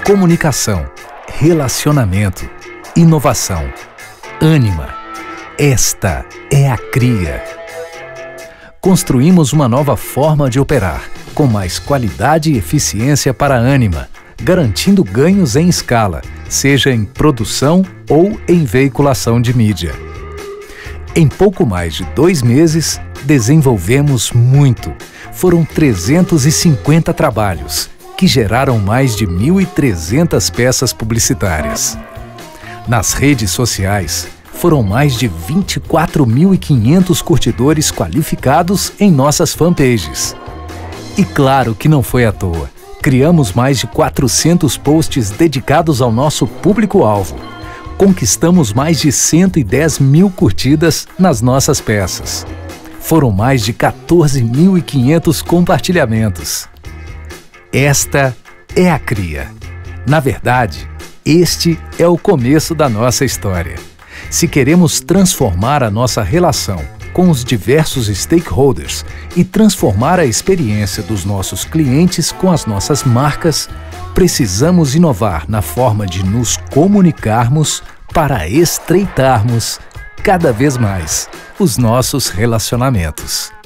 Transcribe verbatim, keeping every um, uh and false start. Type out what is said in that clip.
comunicação, relacionamento, inovação. Ânima. Esta é a Cria. Construímos uma nova forma de operar, com mais qualidade e eficiência para a Ânima, garantindo ganhos em escala, seja em produção ou em veiculação de mídia. Em pouco mais de dois meses, desenvolvemos muito. Foram trezentos e cinquenta trabalhos, que geraram mais de mil e trezentas peças publicitárias. Nas redes sociais, foram mais de vinte e quatro mil e quinhentos curtidores qualificados em nossas fanpages. E claro que não foi à toa. Criamos mais de quatrocentos posts dedicados ao nosso público-alvo. Conquistamos mais de cento e dez mil curtidas nas nossas peças. Foram mais de quatorze mil e quinhentos compartilhamentos. Esta é a Cria. Na verdade, este é o começo da nossa história. Se queremos transformar a nossa relação com os diversos stakeholders e transformar a experiência dos nossos clientes com as nossas marcas, precisamos inovar na forma de nos comunicarmos para estreitarmos cada vez mais os nossos relacionamentos.